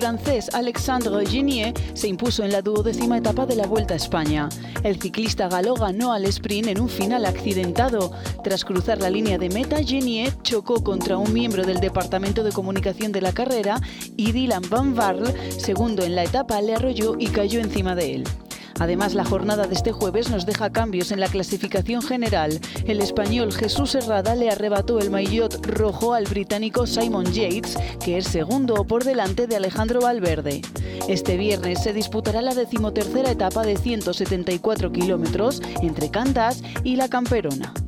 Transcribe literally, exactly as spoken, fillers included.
francés Alexandre Geniet se impuso en la duodécima etapa de la Vuelta a España. El ciclista galo ganó al sprint en un final accidentado. Tras cruzar la línea de meta, Geniet chocó contra un miembro del departamento de comunicación de la carrera y Dylan van Baarle, segundo en la etapa, le arrolló y cayó encima de él. Además, la jornada de este jueves nos deja cambios en la clasificación general. El español Jesús Herrada le arrebató el maillot rojo al británico Simon Yates, que es segundo por delante de Alejandro Valverde. Este viernes se disputará la decimotercera etapa de ciento setenta y cuatro kilómetros entre Candás y La Camperona.